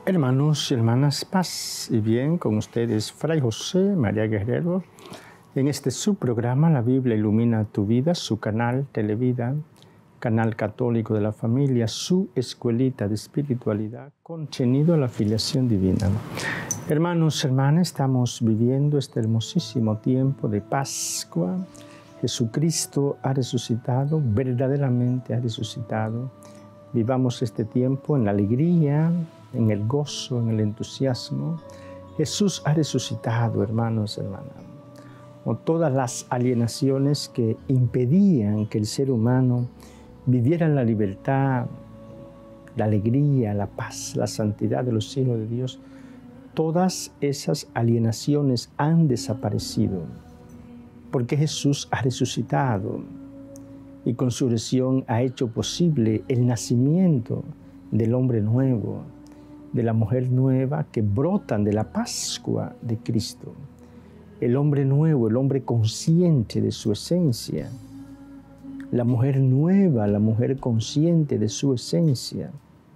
Hermanos y hermanas, paz y bien con ustedes, Fray José María Guerrero, en este subprograma La Biblia Ilumina Tu Vida, su canal Televida, canal católico de la familia, su escuelita de espiritualidad, contenido a la filiación divina. Hermanos y hermanas, estamos viviendo este hermosísimo tiempo de Pascua. Jesucristo ha resucitado, verdaderamente ha resucitado. Vivamos este tiempo en la alegría, en el gozo, en el entusiasmo. Jesús ha resucitado, hermanos y hermanas. O todas las alienaciones que impedían que el ser humano viviera en la libertad, la alegría, la paz, la santidad de los hijos de Dios, todas esas alienaciones han desaparecido, porque Jesús ha resucitado y con su resurrección ha hecho posible el nacimiento del hombre nuevo, de la mujer nueva que brotan de la Pascua de Cristo. El hombre nuevo, el hombre consciente de su esencia. La mujer nueva, la mujer consciente de su esencia.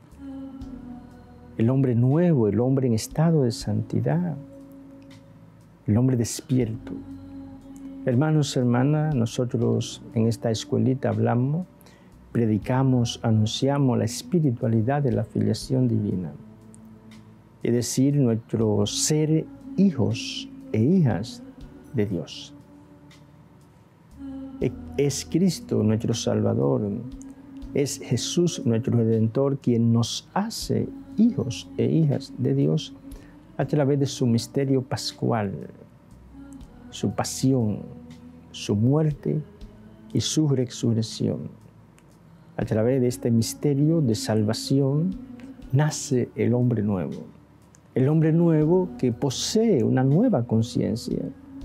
El hombre nuevo, el hombre en estado de santidad. El hombre despierto. Hermanos y hermanas, nosotros en esta escuelita hablamos, predicamos, anunciamos la espiritualidad de la filiación divina. Es decir, nuestro ser hijos e hijas de Dios. Es Cristo nuestro Salvador, es Jesús nuestro Redentor quien nos hace hijos e hijas de Dios a través de su misterio pascual, su pasión, su muerte y su resurrección. A través de este misterio de salvación nace el hombre nuevo. El hombre nuevo que posee una nueva conciencia.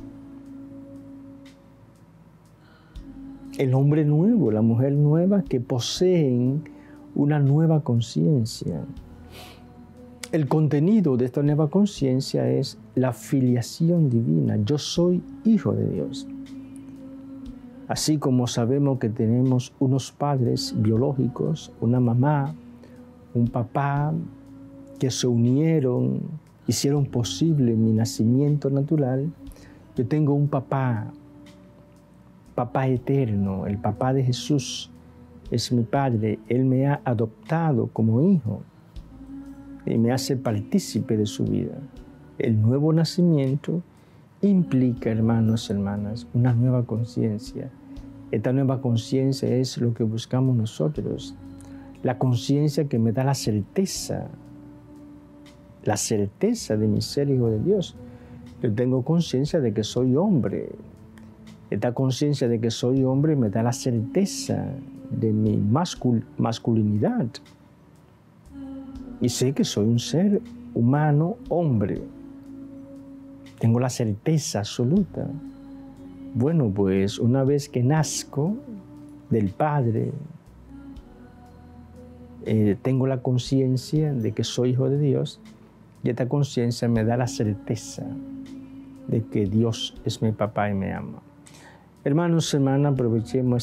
El hombre nuevo, la mujer nueva que poseen una nueva conciencia. El contenido de esta nueva conciencia es la filiación divina. Yo soy hijo de Dios. Así como sabemos que tenemos unos padres biológicos, una mamá, un papá, que se unieron, hicieron posible mi nacimiento natural, yo tengo un papá eterno, el papá de Jesús es mi Padre. Él me ha adoptado como hijo y me hace partícipe de su vida. El nuevo nacimiento implica, hermanos y hermanas, una nueva conciencia. Esta nueva conciencia es lo que buscamos nosotros, la conciencia que me da la certeza de mi ser hijo de Dios. Yo tengo conciencia de que soy hombre. Esta conciencia de que soy hombre me da la certeza de mi masculinidad. Y sé que soy un ser humano, hombre. Tengo la certeza absoluta. Bueno, pues una vez que nazco del Padre, tengo la conciencia de que soy hijo de Dios. Y esta conciencia me da la certeza de que Dios es mi papá y me ama. Hermanos y hermanas, aprovechemos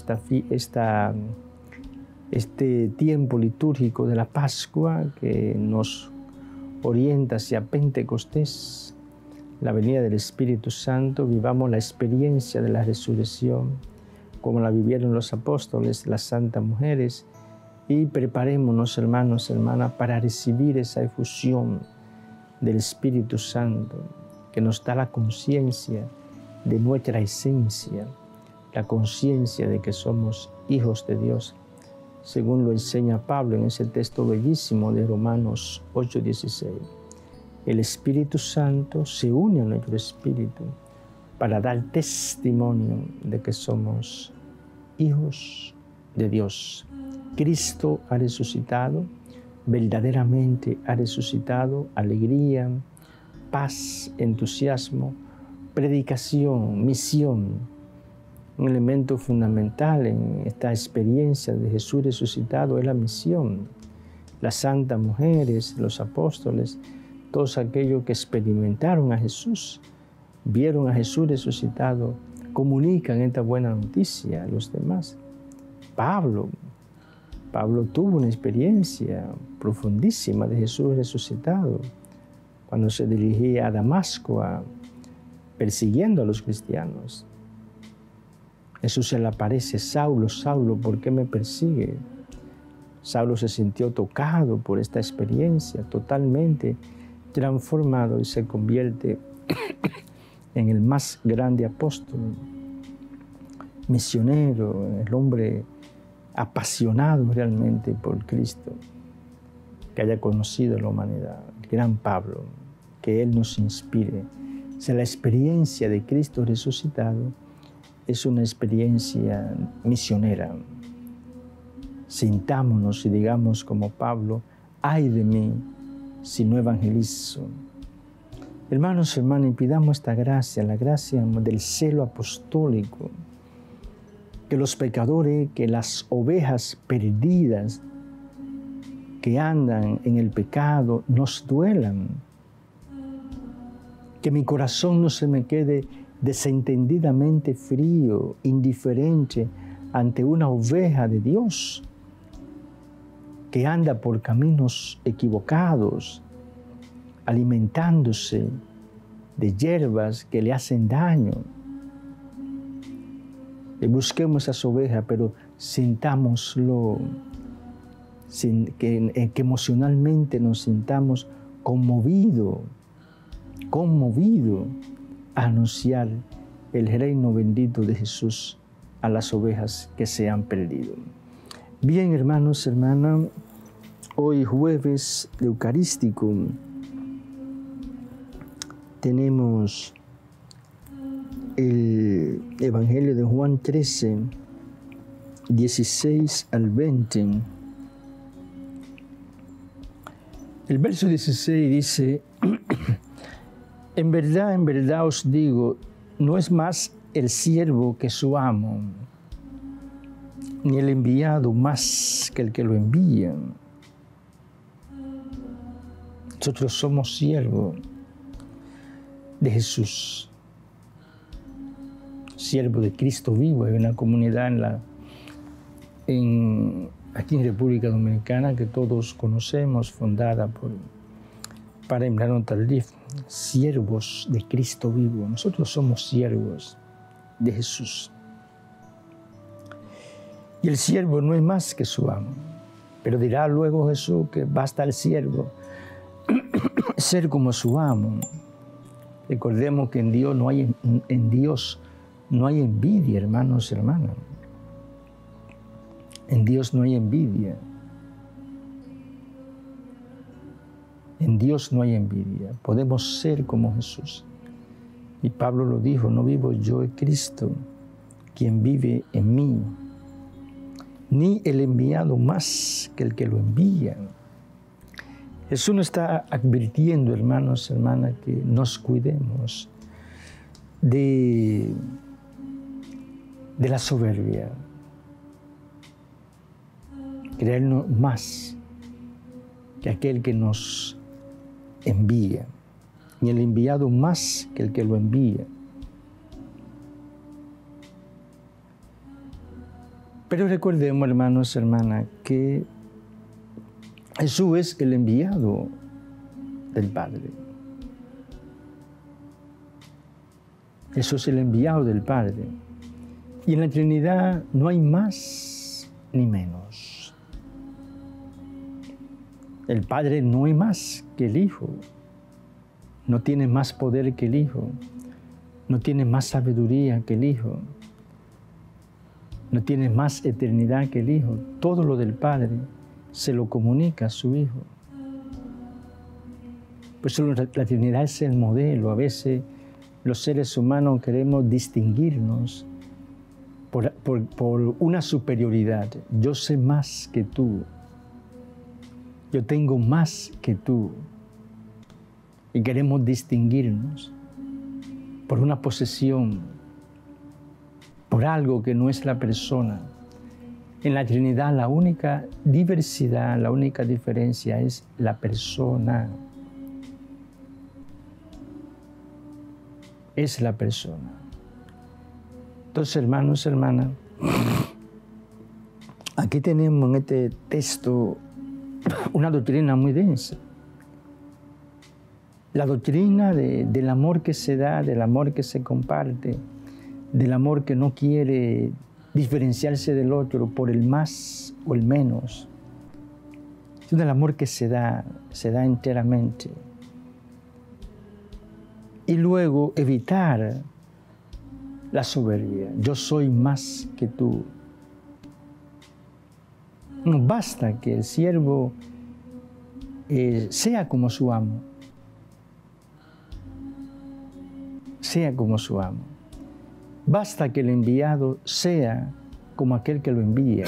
este tiempo litúrgico de la Pascua que nos orienta hacia Pentecostés, la venida del Espíritu Santo. Vivamos la experiencia de la resurrección, como la vivieron los apóstoles, las santas mujeres, y preparémonos, hermanos y hermanas, para recibir esa efusión del Espíritu Santo, que nos da la conciencia de nuestra esencia, la conciencia de que somos hijos de Dios, según lo enseña Pablo en ese texto bellísimo de Romanos 8:16. El Espíritu Santo se une a nuestro espíritu para dar testimonio de que somos hijos de Dios. Cristo ha resucitado, verdaderamente ha resucitado. Alegría, paz, entusiasmo, predicación, misión. Un elemento fundamental en esta experiencia de Jesús resucitado es la misión. Las santas mujeres, los apóstoles, todos aquellos que experimentaron a Jesús, vieron a Jesús resucitado, comunican esta buena noticia a los demás. Pablo Pablo tuvo una experiencia profundísima de Jesús resucitado cuando se dirigía a Damasco persiguiendo a los cristianos. Jesús se le aparece: Saulo, Saulo, ¿por qué me persigue? Saulo se sintió tocado por esta experiencia, totalmente transformado, y se convierte en el más grande apóstol, misionero, el hombre apasionado realmente por Cristo que haya conocido la humanidad, el gran Pablo. Que Él nos inspire. O sea, la experiencia de Cristo resucitado es una experiencia misionera. Sintámonos y digamos como Pablo: ay de mí si no evangelizo. Hermanos, hermanas, pidamos esta gracia, la gracia del celo apostólico, que los pecadores, que las ovejas perdidas que andan en el pecado nos duelan, que mi corazón no se me quede desentendidamente frío, indiferente ante una oveja de Dios que anda por caminos equivocados, alimentándose de hierbas que le hacen daño. Y busquemos esas ovejas, pero sintámoslo, que emocionalmente nos sintamos conmovidos a anunciar el reino bendito de Jesús a las ovejas que se han perdido. Bien, hermanos, hermanas, hoy jueves eucarístico tenemos el Evangelio de Juan 13, 16 al 20. El verso 16 dice: en verdad os digo, no es más el siervo que su amo, ni el enviado más que el que lo envía. Nosotros somos siervos de Jesús, siervo de Cristo vivo. Hay una comunidad aquí en República Dominicana que todos conocemos, fundada para Emiliano Tardif, siervos de Cristo vivo. Nosotros somos siervos de Jesús. Y el siervo no es más que su amo. Pero dirá luego Jesús que basta el siervo ser como su amo. Recordemos que en Dios no hay envidia, hermanos y hermanas. En Dios no hay envidia. En Dios no hay envidia. Podemos ser como Jesús. Y Pablo lo dijo: no vivo yo, es Cristo quien vive en mí, ni el enviado más que el que lo envía. Jesús nos está advirtiendo, hermanos y hermanas, que nos cuidemos de la soberbia, creernos más que aquel que nos envía, ni el enviado más que el que lo envía. Pero recordemos, hermanos y hermanas, que Jesús es el enviado del Padre. Jesús es el enviado del Padre. Y en la Trinidad no hay más ni menos. El Padre no es más que el Hijo. No tiene más poder que el Hijo. No tiene más sabiduría que el Hijo. No tiene más eternidad que el Hijo. Todo lo del Padre se lo comunica a su Hijo. Por eso la Trinidad es el modelo. A veces los seres humanos queremos distinguirnos por una superioridad. Yo sé más que tú. Yo tengo más que tú. Y queremos distinguirnos por una posesión, por algo que no es la persona. En la Trinidad la única diversidad, la única diferencia es la persona. Es la persona. Entonces, hermanos, hermanas, Aquí tenemos en este texto una doctrina muy densa. La doctrina del amor que se da, del amor que se comparte, del amor que no quiere diferenciarse del otro por el más o el menos. Es del amor que se da enteramente. Y luego evitar la soberbia. Yo soy más que tú. No basta que el siervo sea como su amo. Sea como su amo. Basta que el enviado sea como aquel que lo envía.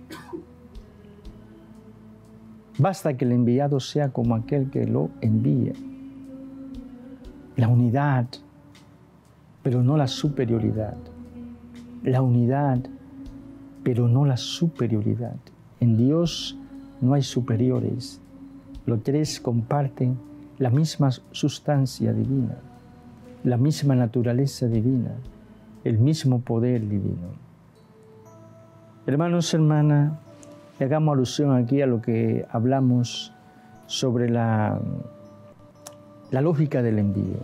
Basta que el enviado sea como aquel que lo envía. La unidad, pero no la superioridad. La unidad, pero no la superioridad. En Dios no hay superiores. Los tres comparten la misma sustancia divina, la misma naturaleza divina, el mismo poder divino. Hermanos, hermanas, hagamos alusión aquí a lo que hablamos sobre la lógica del envío.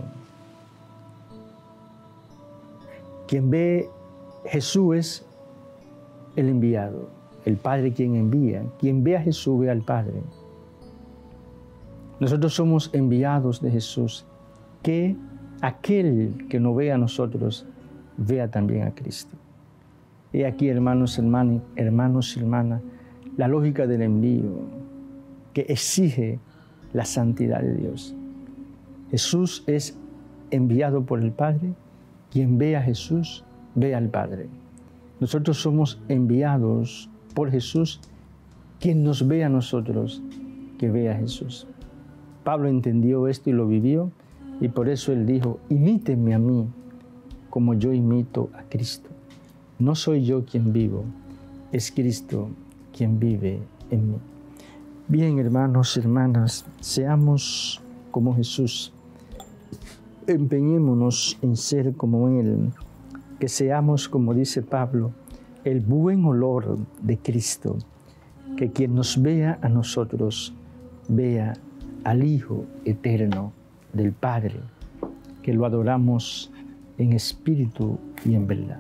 Quien ve Jesús es el enviado, el Padre quien envía. Quien ve a Jesús ve al Padre. Nosotros somos enviados de Jesús, que aquel que nos ve a nosotros vea también a Cristo. Y aquí, hermanos y hermanas, la lógica del envío que exige la santidad de Dios. Jesús es enviado por el Padre. Quien ve a Jesús, ve al Padre. Nosotros somos enviados por Jesús. Quien nos ve a nosotros, que ve a Jesús. Pablo entendió esto y lo vivió, y por eso él dijo, imítenme a mí, como yo imito a Cristo. No soy yo quien vivo, es Cristo quien vive en mí. Bien, hermanos y hermanas, seamos como Jesús. Empeñémonos en ser como Él, que seamos, como dice Pablo, el buen olor de Cristo, que quien nos vea a nosotros, vea al Hijo eterno del Padre, que lo adoramos en espíritu y en verdad.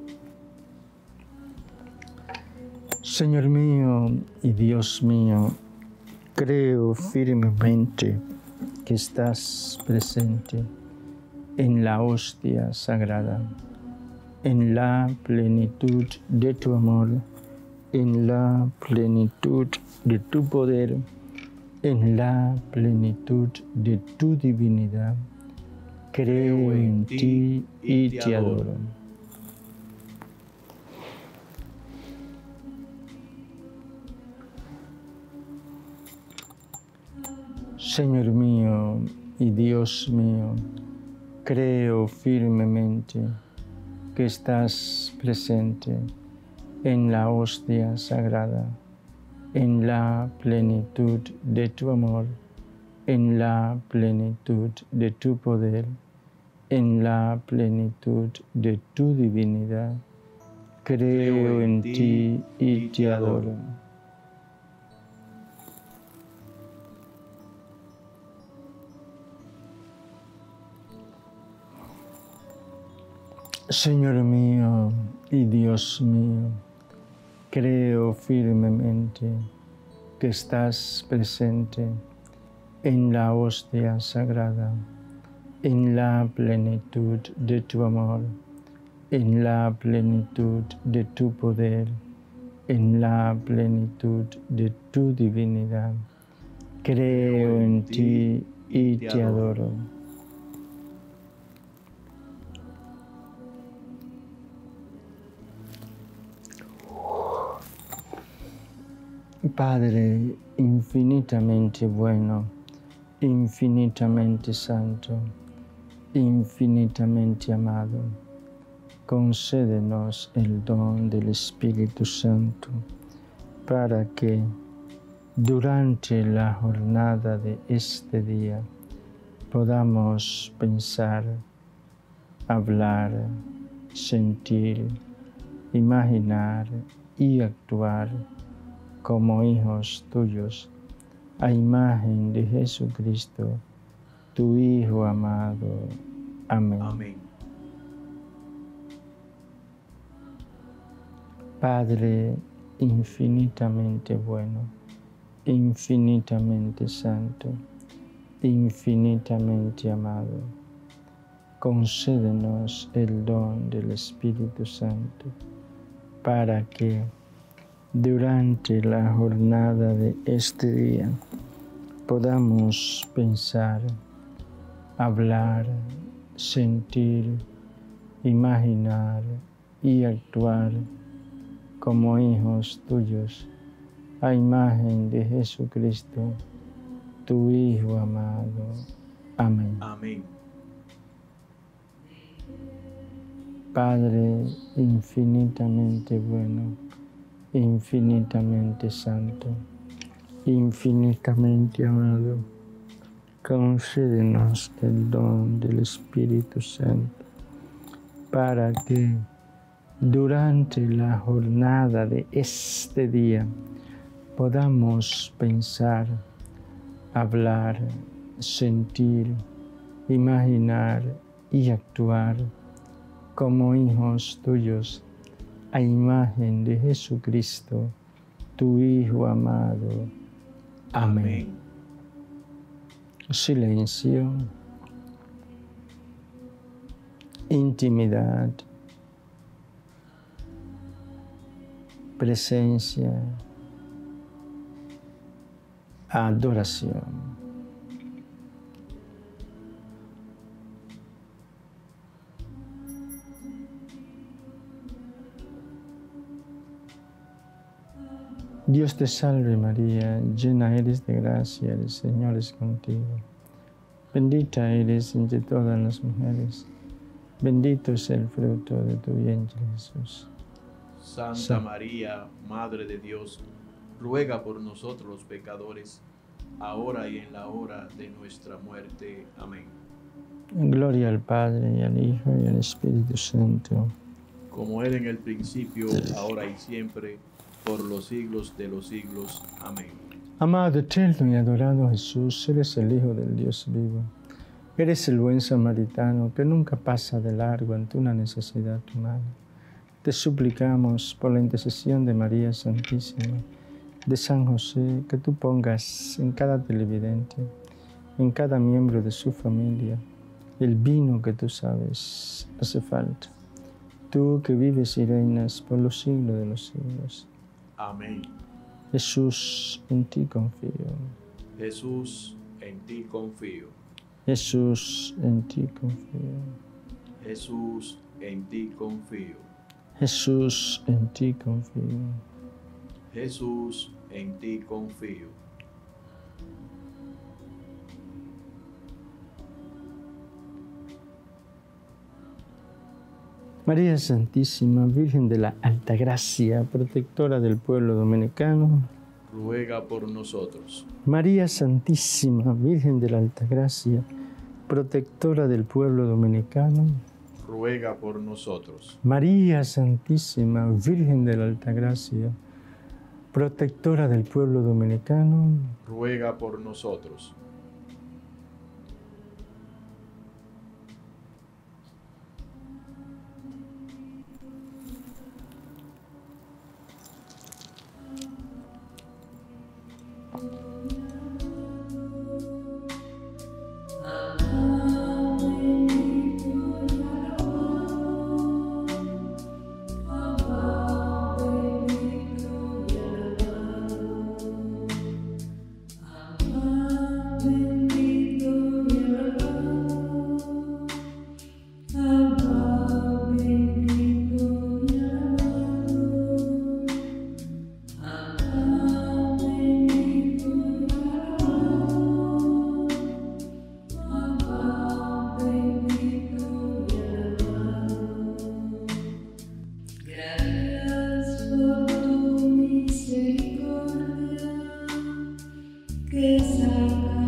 Señor mío y Dios mío, creo firmemente que estás presente en la hostia sagrada, en la plenitud de tu amor, en la plenitud de tu poder, en la plenitud de tu divinidad. Creo en ti y te adoro. Señor mío y Dios mío, creo firmemente que estás presente en la hostia sagrada, en la plenitud de tu amor, en la plenitud de tu poder, en la plenitud de tu divinidad. Creo en ti y te adoro. Señor mío y Dios mío, creo firmemente que estás presente en la hostia sagrada, en la plenitud de tu amor, en la plenitud de tu poder, en la plenitud de tu divinidad. Creo en ti y te adoro. Padre infinitamente bueno, infinitamente santo, infinitamente amado, concédenos el don del Espíritu Santo para que durante la jornada de este día podamos pensar, hablar, sentir, imaginar y actuar como hijos tuyos, a imagen de Jesucristo, tu Hijo amado. Amén. Amén. Padre infinitamente bueno, infinitamente santo, infinitamente amado, concédenos el don del Espíritu Santo para que durante la jornada de este día podamos pensar, hablar, sentir, imaginar y actuar como hijos tuyos, a imagen de Jesucristo, tu Hijo amado. Amén. Amén. Padre infinitamente bueno, infinitamente santo, infinitamente amado, concédenos el don del Espíritu Santo para que durante la jornada de este día podamos pensar, hablar, sentir, imaginar y actuar como hijos tuyos, a imagen de Jesucristo, tu Hijo amado. Amén. Silencio, intimidad, presencia, adoración. Dios te salve María, llena eres de gracia, el Señor es contigo. Bendita eres entre todas las mujeres, bendito es el fruto de tu vientre Jesús. Santa María, Madre de Dios, ruega por nosotros los pecadores, ahora y en la hora de nuestra muerte. Amén. Gloria al Padre, y al Hijo, y al Espíritu Santo. Como era en el principio, ahora y siempre, por los siglos de los siglos. Amén. Amado, eterno y adorado Jesús, eres el Hijo del Dios vivo. Eres el buen samaritano que nunca pasa de largo ante una necesidad humana. Te suplicamos por la intercesión de María Santísima, de San José, que tú pongas en cada televidente, en cada miembro de su familia, el vino que tú sabes hace falta. Tú que vives y reinas por los siglos de los siglos. Amén. Jesús, en ti confío. Jesús, en ti confío. Jesús, en ti confío. Jesús, en ti confío. Jesús, en ti confío. Jesús, en ti confío. María Santísima, Virgen de la Altagracia, protectora del pueblo dominicano, ruega por nosotros. María Santísima, Virgen de la Altagracia, protectora del pueblo dominicano, ruega por nosotros. María Santísima, Virgen de la Altagracia, protectora del pueblo dominicano, ruega por nosotros. Que salga